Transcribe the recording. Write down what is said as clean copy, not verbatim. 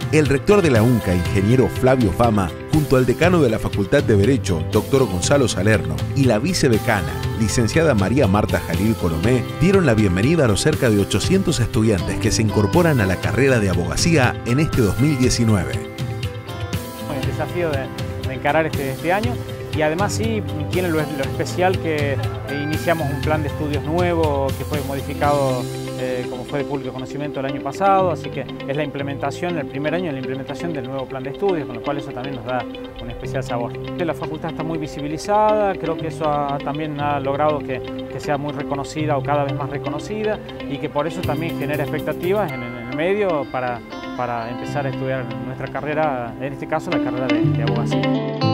El rector de la UNCA, ingeniero Flavio Fama, junto al decano de la Facultad de Derecho, doctor Gonzalo Salerno, y la vicedecana, licenciada María Marta Jalil Colomé, dieron la bienvenida a los cerca de 800 estudiantes que se incorporan a la carrera de abogacía en este 2019. El desafío de encarar este año, y además sí tiene lo especial que iniciamos un plan de estudios nuevo que fue modificado como fue de público conocimiento el año pasado, así que es la implementación, el primer año de la implementación del nuevo plan de estudios, con lo cual eso también nos da un especial sabor. La facultad está muy visibilizada, creo que eso también ha logrado que sea muy reconocida o cada vez más reconocida, y que por eso también genera expectativas en el medio para empezar a estudiar nuestra carrera, en este caso la carrera de abogacía.